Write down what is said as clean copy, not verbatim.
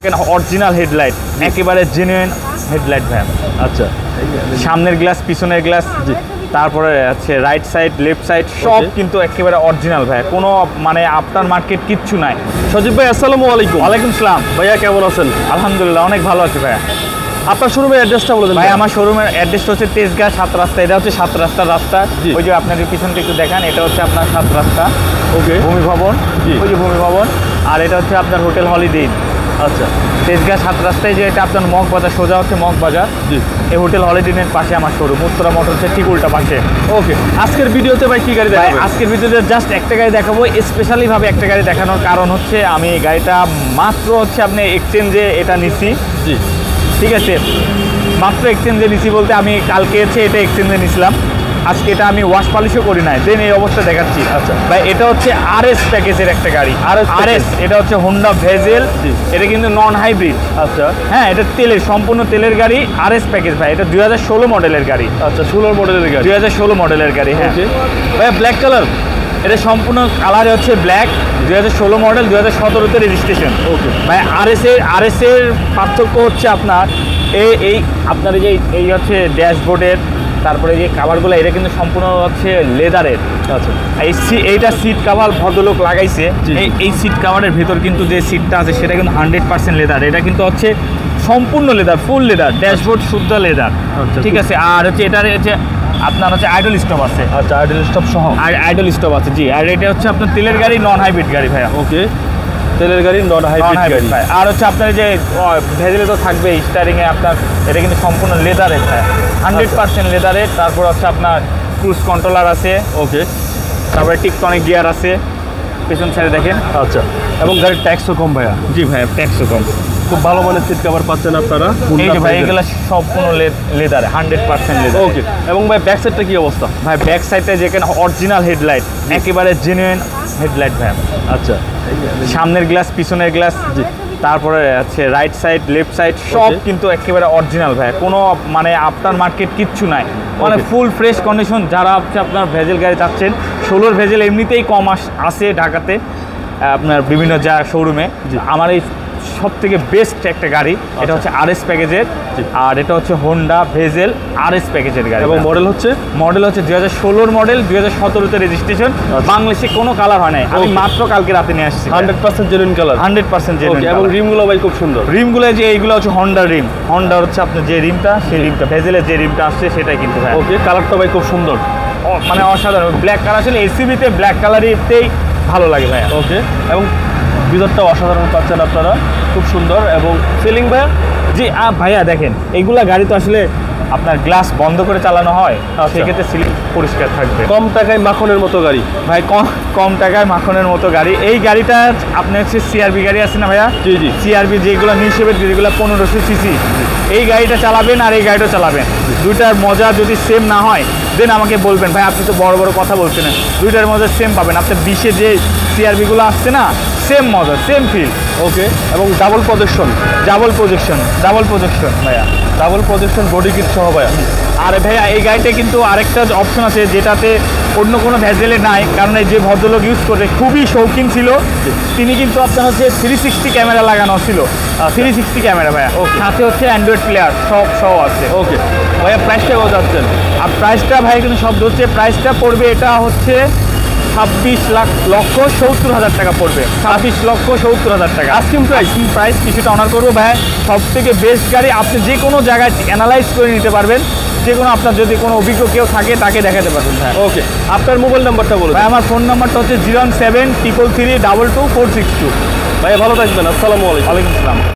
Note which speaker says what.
Speaker 1: Original headlight, একেবারে genuine headlight ভাই। আচ্ছা, সামনের গ্লাস, পিছনের গ্লাস, তারপরে আছে রাইট সাইড, লেফট সাইড, সব কিন্তু একেবারে অরিজিনাল ভাই। কোনো মানে আফটার মার্কেট কিচ্ছু নাই।
Speaker 2: সজীব ভাই আসসালামু আলাইকুম।
Speaker 1: ওয়ালাইকুম সালাম
Speaker 2: ভাইয়া, কেমন আছেন?
Speaker 1: আলহামদুলিল্লাহ, অনেক ভালো আছে ভাইয়া।
Speaker 2: আপনার শোরুমের অ্যাড্রেসটা বলে দেন
Speaker 1: ভাই। আমার শোরুমের অ্যাড্রেসটা হচ্ছে তেজগাঁ 7 রাস্তা। এটা হচ্ছে 7 রাস্তার রাস্তা। ওই যে আপনাকে পিছনটা একটু দেখান, এটা হচ্ছে আপনার 7 রাস্তা। ওকে, ভূমি ভবন, ওই যে ভূমি ভবন। আর এটা হচ্ছে আপনার হোটেল হলিডে। আচ্ছা, তেজগাঁ 7 রাস্তায় যে এটা আপনার মগ বাজার, সোজা হচ্ছে মগ বাজার। এই হোটেল হলিডের পাশে আমার শোরুম, উত্তরা মটরসের ঠিক উল্টা পাশে।
Speaker 2: ওকে, আজকের ভিডিওতে ভাই কি গাড়ি দেখাবেন?
Speaker 1: আজকের ভিডিওতে জাস্ট একটা গাড়ি দেখাবো। স্পেশালি ভাবে একটা গাড়ি দেখানোর কারণ হচ্ছে আমি গাড়িটা মাত্র হচ্ছে আপনি এক্সচেঞ্জে এটা নিছি।
Speaker 2: জি,
Speaker 1: ঠিক আছে, মাত্র এক্সচেঞ্জে নিছি বলতে আমি কালকে হচ্ছে এটা এক্সচেঞ্জে নিছিলাম। আজকে এটা আমি ওয়াশ পলিশও করি নাই, দেন এই অবস্থা দেখাচ্ছি। আচ্ছা ভাই, এটা হচ্ছে আরএস প্যাকেজের একটা গাড়ি। আরএস, এটা হচ্ছে হোন্ডা ভেজেল। এটা কিন্তু নন হাইব্রিড। আচ্ছা, হ্যাঁ, এটা তেলের, সম্পূর্ণ তেলের গাড়ি। আরএস প্যাকেজ ভাই। এটা 2016 মডেলের গাড়ি।
Speaker 2: আচ্ছা, 16 মডেলের গাড়ি,
Speaker 1: 2016 মডেলের গাড়ি। হ্যাঁ ভাই, ব্ল্যাক কালার। এটা সম্পূর্ণ কালারে হচ্ছে ব্ল্যাক। 2016 মডেল, 2017-তে রেজিস্ট্রেশন। ওকে ভাই, আরএস এর পার্থক্য হচ্ছে আপনার এই আপনার এই হচ্ছে ড্যাশবোর্ডের, তারপরে যে কাভারগুলো, এটা কিন্তু সম্পূর্ণ হচ্ছে লেদারের। আচ্ছা, এইটা সিট কাভার ভদ্রলোক লাগাইছে। এই সিট কাভারের ভেতর কিন্তু যে সিটটা আছে সেটা কিন্তু 100% লেদার। এটা কিন্তু হচ্ছে সম্পূর্ণ লেদার, ফুল লেদার, ড্যাশবোর্ড শুদ্ধ লেদার। ঠিক আছে, আর হচ্ছে এটার হচ্ছে আপনার হচ্ছে আইডল স্টপ আছে।
Speaker 2: আচ্ছা, আইডল স্টপ সহ
Speaker 1: আইডল স্টপ আছে, জি। আর এটা হচ্ছে আপনার তেলের গাড়ি, নন হাইব্রিড গাড়ি ভাইয়া।
Speaker 2: ওকে, তেলের গাড়ি, নন হাইব্রিড গাড়ি।
Speaker 1: আর হচ্ছে আপনার যে ভেজেলে তো থাকবে স্টারিংয়ে আপনার, এটা কিন্তু সম্পূর্ণ লেদারের ভাই, 100% লেদারের। তারপর হচ্ছে আপনার ক্রুজ কন্ট্রোলার আছে। ওকে, তারপরে টিকটনিক গিয়ার আছে পেছন সাইডে দেখেন।
Speaker 2: আচ্ছা, এবং গাড়ির ট্যাক্সও কম ভাইয়া।
Speaker 1: জি ভাইয়া, ট্যাক্সও কম।
Speaker 2: খুব ভালো মানের সিট কভার পাচ্ছেন আপনারা।
Speaker 1: এই যে ভাই, এগুলো সম্পূর্ণ লেদারে, 100% লেদার।
Speaker 2: ওকে, এবং ভাই ব্যাক সাইডটা কি অবস্থা?
Speaker 1: ভাই ব্যাক সাইডটা যেখানে অরিজিনাল হেডলাইট, একেবারে জেনুইন হেডলাইট ভাই।
Speaker 2: আচ্ছা,
Speaker 1: সামনের গ্লাস, পিছনের গ্লাস, তারপরে আছে রাইট সাইড, লেফট সাইড, সব কিন্তু একেবারে অরিজিনাল ভাই। কোনো মানে আফটার মার্কেট কিচ্ছু নাই, মানে ফুল ফ্রেশ কন্ডিশন। যারা হচ্ছে আপনার ভেজেল গাড়ি চাচ্ছেন, 16 ভেজেল এমনিতেই কম আসে ঢাকাতে আপনার বিভিন্ন যা শোরুমে। আমার এই সব থেকে বেস্ট একটা গাড়ি, এটা হচ্ছে আরএস প্যাকেজের। আর এটা হচ্ছে হোন্ডা ভেজেল আরএস প্যাকেজের গাড়ি।
Speaker 2: এবং মডেল হচ্ছে
Speaker 1: 2016 মডেল, 2017-তে রেজিস্ট্রেশন। বাংলাদেশে কোনো কালার হয় নাই, আমি মাত্র কালকে রাতে নিয়ে আসছি।
Speaker 2: 100% জেনুইন কালার,
Speaker 1: 100% জেনুইন।
Speaker 2: এবং রিমগুলো ভাই খুব সুন্দর।
Speaker 1: রিমগুলো যে এইগুলো হচ্ছে হোন্ডা রিম। হোন্ডা হচ্ছে আপনার যে রিমটা, সেই রিমটা, ভেজেলের যে রিমটা আসছে সেটাই কিন্তু ভাই।
Speaker 2: ওকে, কালারটা ভাই খুব সুন্দর,
Speaker 1: মানে অসাধারণ। ব্ল্যাক কালার ছিল, এসিবিতে ব্ল্যাক কালারইতেই ভালো লাগে ভাইয়া।
Speaker 2: ওকে, এবং ভিতরটা অসাধারণ পাচ্ছেন আপনারা, খুব সুন্দর। এবং সিলিং ভাইয়া,
Speaker 1: জি ভাইয়া দেখেন, এইগুলা গাড়ি তো আসলে আপনার গ্লাস বন্ধ করে চালানো হয়, সেক্ষেত্রে সিলিং পরিষ্কার থাকবে।
Speaker 2: কম টাকায় মাখনের মতো গাড়ি
Speaker 1: ভাই, কম টাকায় মাখনের মতো গাড়ি। এই গাড়িটা আপনার হচ্ছে সিআরবি গাড়ি আছে না ভাইয়া?
Speaker 2: জি জি,
Speaker 1: সিআরবি যেগুলো নিউশেপের, যেগুলো 1500 সিসি, এই গাড়িটা চালাবেন আর এই গাড়িটা চালাবেন, দুইটার মজা যদি সেম না হয় দেন আমাকে বলবেন। ভাই আপনি তো বড় বড় কথা বলছেন, দুইটার মজা সেম পাবেন। আপনার 20-এ যে সিআরবিগুলো আসছে না, সেম মজা, সেম ফিল।
Speaker 2: ওকে, এবং ডাবল প্রজেকশন
Speaker 1: ভাইয়া,
Speaker 2: ডাবল প্রজেকশন বডি কিট সহ ভাইয়া।
Speaker 1: আর ভাইয়া এই গাড়িটা কিন্তু আরেকটা অপশন আছে যেটাতে অন্য কোনো ভেজেলে নাই, কারণ এই যে ভদ্রলোক ইউজ করে খুবই শৌখিন ছিল, তিনি কিন্তু আপনার হচ্ছে 360 ক্যামেরা লাগানো ছিল। 360 ক্যামেরা ভাইয়া, সাথে হচ্ছে অ্যান্ড্রয়েড প্লেয়ার সব আছে।
Speaker 2: ওকে ভাইয়া, প্রাইসটা কত যাচ্ছেন?
Speaker 1: আর প্রাইসটা ভাই কিন্তু শব্দ হচ্ছে, প্রাইসটা পড়বে, এটা হচ্ছে 26,70,000 টাকা পড়বে। 26,70,000 টাকা আস্কিং প্রাইস। কিছুটা অনার করবো ভাই। সব থেকে বেস্ট গাড়ি, আপনি যে কোনো জায়গায় অ্যানালাইজ করে নিতে পারবেন, যে কোনো আপনার যদি কোনো অভিজ্ঞ কেউ থাকে তাকে দেখাতে পারবেন ভাই।
Speaker 2: ওকে, আপনার মোবাইল নাম্বারটা বলুন
Speaker 1: ভাই। আমার ফোন নাম্বারটা হচ্ছে 01733322462।
Speaker 2: ভাই ভালো থাকবেন, আসসালামু আলাইকুম।
Speaker 1: ওয়ালাইকুম আসসালাম।